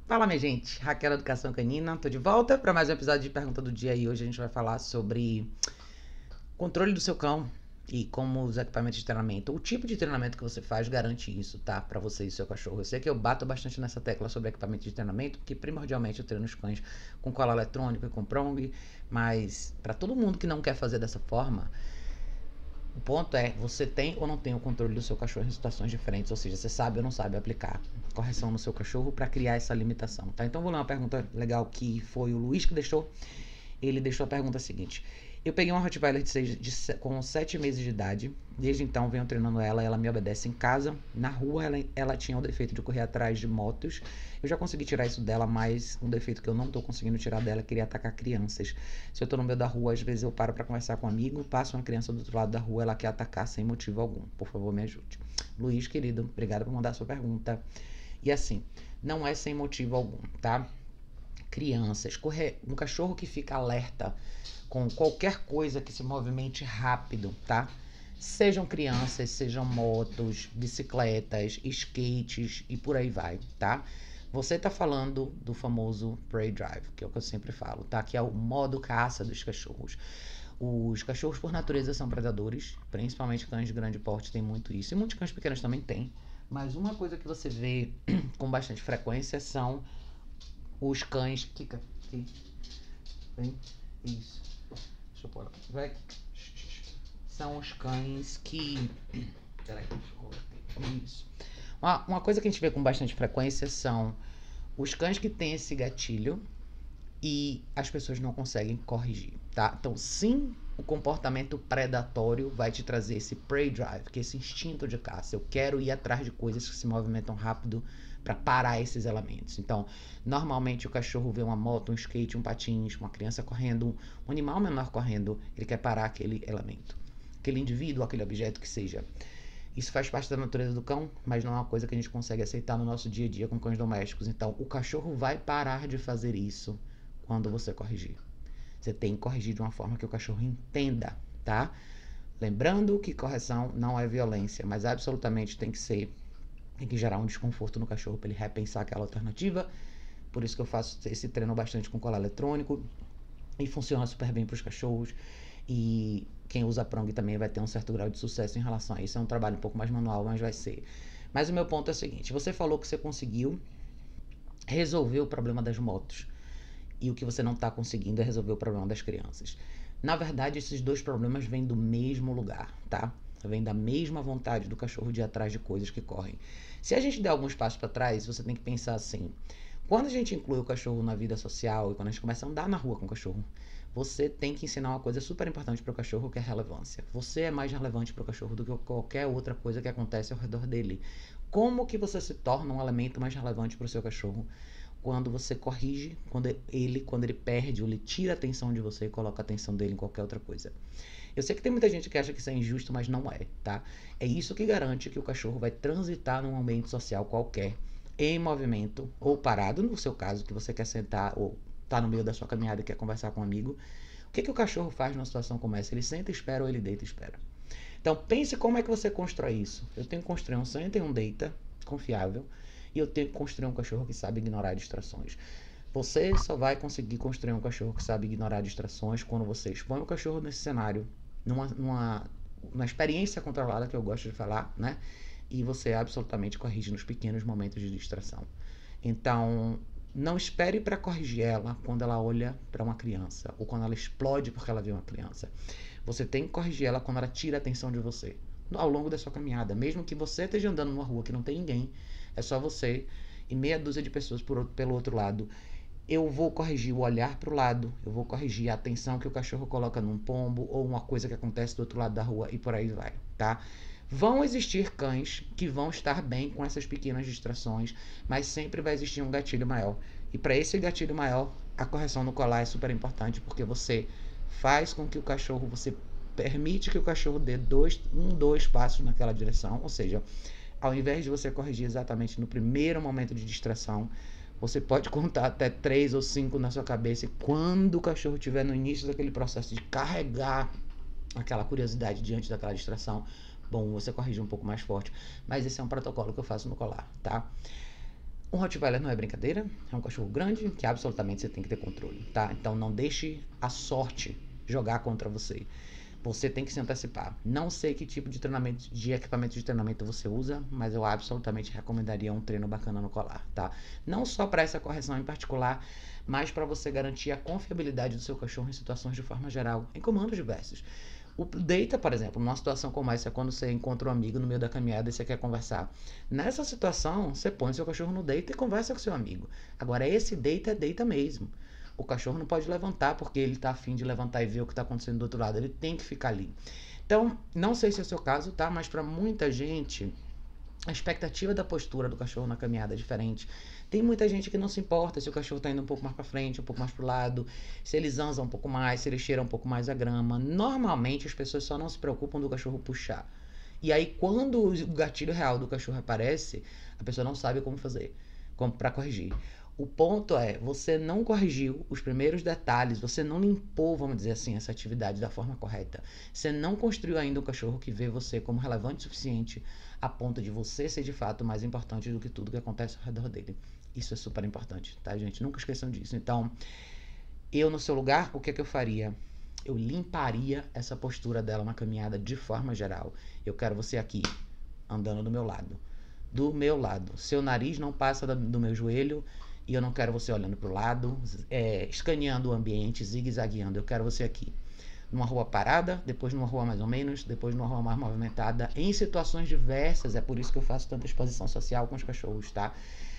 Fala, minha gente. Raquel Educação Canina. Tô de volta para mais um episódio de Pergunta do Dia e hoje a gente vai falar sobre controle do seu cão e como os equipamentos de treinamento, o tipo de treinamento que você faz garante isso, tá? Para você e seu cachorro. Eu sei que eu bato bastante nessa tecla sobre equipamento de treinamento, porque primordialmente eu treino os cães com cola eletrônica e com prong, mas para todo mundo que não quer fazer dessa forma, o ponto é, você tem ou não tem o controle do seu cachorro em situações diferentes, ou seja, você sabe ou não sabe aplicar correção no seu cachorro para criar essa limitação, tá? Então vou ler uma pergunta legal que foi o Luiz que deixou. Ele deixou a pergunta seguinte: eu peguei uma Rottweiler com 7 meses de idade. Desde então venho treinando ela me obedece em casa. Na rua ela tinha o defeito de correr atrás de motos. Eu já consegui tirar isso dela, mas um defeito que eu não tô conseguindo tirar dela é querer atacar crianças. Se eu tô no meio da rua, às vezes eu paro pra conversar com um amigo, passa uma criança do outro lado da rua, ela quer atacar sem motivo algum. Por favor, me ajude. Luiz, querido, obrigado por mandar a sua pergunta. E assim, não é sem motivo algum, tá? Crianças, um cachorro que fica alerta com qualquer coisa que se movimente rápido, tá? Sejam crianças, sejam motos, bicicletas, skates e por aí vai, tá? Você tá falando do famoso prey drive, que é o que eu sempre falo, tá? Que é o modo caça dos cachorros. Os cachorros, por natureza, são predadores, principalmente cães de grande porte tem muito isso, e muitos cães pequenos também tem. Mas uma coisa que você vê com bastante frequência são os cães. Kika, aqui. Vem. Isso. Deixa eu pôr lá. Vai. São os cães que. Peraí, deixa eu colocar. Isso. Uma coisa que a gente vê com bastante frequência são os cães que têm esse gatilho e as pessoas não conseguem corrigir, tá? Então, sim, o comportamento predatório vai te trazer esse prey drive, que é esse instinto de caça. Eu quero ir atrás de coisas que se movimentam rápido para parar esses elementos. Então, normalmente o cachorro vê uma moto, um skate, um patins, uma criança correndo, um animal menor correndo, ele quer parar aquele elemento, aquele indivíduo, aquele objeto que seja. Isso faz parte da natureza do cão, mas não é uma coisa que a gente consegue aceitar no nosso dia a dia com cães domésticos. Então, o cachorro vai parar de fazer isso quando você corrigir. Você tem que corrigir de uma forma que o cachorro entenda, tá? Lembrando que correção não é violência, mas absolutamente tem que gerar um desconforto no cachorro para ele repensar aquela alternativa. Por isso que eu faço esse treino bastante com colar eletrônico e funciona super bem para os cachorros. E quem usa prong também vai ter um certo grau de sucesso em relação a isso. É um trabalho um pouco mais manual, mas vai ser. Mas o meu ponto é o seguinte: você falou que você conseguiu resolver o problema das motos. E o que você não está conseguindo é resolver o problema das crianças. Na verdade, esses dois problemas vêm do mesmo lugar, tá? Vem da mesma vontade do cachorro de ir atrás de coisas que correm. Se a gente der alguns passos para trás, você tem que pensar assim: quando a gente inclui o cachorro na vida social e quando a gente começa a andar na rua com o cachorro, você tem que ensinar uma coisa super importante para o cachorro, que é a relevância. Você é mais relevante para o cachorro do que qualquer outra coisa que acontece ao redor dele. Como que você se torna um elemento mais relevante para o seu cachorro? Quando você corrige, quando ele perde ou ele tira a atenção de você e coloca a atenção dele em qualquer outra coisa. Eu sei que tem muita gente que acha que isso é injusto, mas não é, tá? É isso que garante que o cachorro vai transitar num ambiente social qualquer, em movimento, ou parado, no seu caso, que você quer sentar, ou tá no meio da sua caminhada e quer conversar com um amigo. O que o cachorro faz numa situação como essa? Ele senta e espera ou ele deita e espera? Então, pense como é que você constrói isso. Eu tenho que construir um senta e um deita confiável, e eu tenho que construir um cachorro que sabe ignorar distrações. Você só vai conseguir construir um cachorro que sabe ignorar distrações quando você expõe o cachorro nesse cenário, numa experiência controlada, que eu gosto de falar, né? E você absolutamente corrige nos pequenos momentos de distração. Então, não espere para corrigir ela quando ela olha para uma criança ou quando ela explode porque ela vê uma criança. Você tem que corrigir ela quando ela tira a atenção de você, ao longo da sua caminhada. Mesmo que você esteja andando numa rua que não tem ninguém, é só você e meia dúzia de pessoas pelo outro lado. Eu vou corrigir o olhar para o lado, eu vou corrigir a atenção que o cachorro coloca num pombo ou uma coisa que acontece do outro lado da rua e por aí vai, tá? Vão existir cães que vão estar bem com essas pequenas distrações, mas sempre vai existir um gatilho maior. E para esse gatilho maior, a correção no colar é super importante, porque você faz com que o cachorro, você permite que o cachorro dê dois passos naquela direção, ou seja, ao invés de você corrigir exatamente no primeiro momento de distração, você pode contar até 3 ou 5 na sua cabeça, e quando o cachorro estiver no início daquele processo de carregar aquela curiosidade diante daquela distração, bom, você corrige um pouco mais forte. Mas esse é um protocolo que eu faço no colar, tá? Um Rottweiler não é brincadeira, é um cachorro grande que absolutamente você tem que ter controle, tá? Então não deixe a sorte jogar contra você. Você tem que se antecipar. Não sei que tipo de treinamento, de equipamento de treinamento você usa, mas eu absolutamente recomendaria um treino bacana no colar, tá? Não só para essa correção em particular, mas para você garantir a confiabilidade do seu cachorro em situações de forma geral, em comandos diversos. O deita, por exemplo, numa situação como essa, quando você encontra um amigo no meio da caminhada e você quer conversar. Nessa situação, você põe seu cachorro no deita e conversa com seu amigo. Agora, esse deita é deita mesmo. O cachorro não pode levantar porque ele tá afim de levantar e ver o que tá acontecendo do outro lado. Ele tem que ficar ali. Então, não sei se é o seu caso, tá? Mas para muita gente, a expectativa da postura do cachorro na caminhada é diferente. Tem muita gente que não se importa se o cachorro tá indo um pouco mais para frente, um pouco mais pro lado, se ele zanza um pouco mais, se ele cheira um pouco mais a grama. Normalmente as pessoas só não se preocupam do cachorro puxar. E aí quando o gatilho real do cachorro aparece, a pessoa não sabe como fazer, como para corrigir. O ponto é, você não corrigiu os primeiros detalhes, você não limpou, vamos dizer assim, essa atividade da forma correta. Você não construiu ainda um cachorro que vê você como relevante o suficiente a ponto de você ser de fato mais importante do que tudo que acontece ao redor dele. Isso é super importante, tá, gente? Nunca esqueçam disso. Então, eu no seu lugar, o que é que eu faria? Eu limparia essa postura dela na caminhada de forma geral. Eu quero você aqui, andando do meu lado. Do meu lado. Seu nariz não passa do meu joelho e eu não quero você olhando para o lado, escaneando o ambiente, zigue-zagueando. Eu quero você aqui. Numa rua parada, depois numa rua mais ou menos, depois numa rua mais movimentada, em situações diversas. É por isso que eu faço tanta exposição social com os cachorros, tá?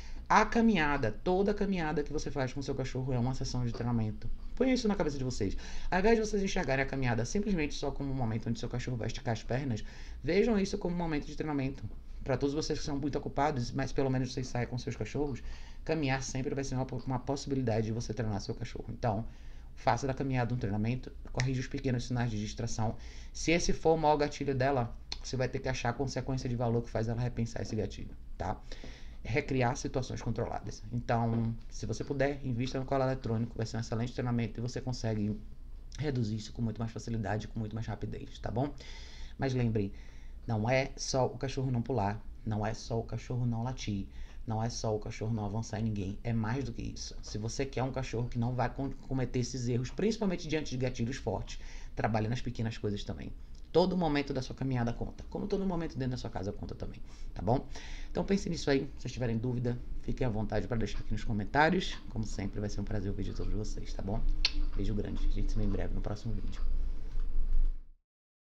A caminhada, toda caminhada que você faz com o seu cachorro é uma sessão de treinamento. Ponha isso na cabeça de vocês. Ao invés de vocês enxergarem a caminhada simplesmente só como um momento onde seu cachorro vai esticar as pernas, vejam isso como um momento de treinamento. Para todos vocês que são muito ocupados, mas pelo menos vocês saem com seus cachorros, caminhar sempre vai ser uma possibilidade de você treinar seu cachorro. Então, faça da caminhada um treinamento, corrija os pequenos sinais de distração. Se esse for o maior gatilho dela, você vai ter que achar a consequência de valor que faz ela repensar esse gatilho, tá? Recriar situações controladas. Então, se você puder, invista no colar eletrônico, vai ser um excelente treinamento e você consegue reduzir isso com muito mais facilidade, com muito mais rapidez, tá bom? Mas lembre, não é só o cachorro não pular, não é só o cachorro não latir, não é só o cachorro não avançar em ninguém, é mais do que isso. Se você quer um cachorro que não vai cometer esses erros, principalmente diante de gatilhos fortes, trabalhe nas pequenas coisas também. Todo momento da sua caminhada conta, como todo momento dentro da sua casa conta também, tá bom? Então pense nisso aí, se vocês tiverem dúvida, fiquem à vontade para deixar aqui nos comentários. Como sempre, vai ser um prazer ouvir de todos vocês, tá bom? Beijo grande, a gente se vê em breve no próximo vídeo.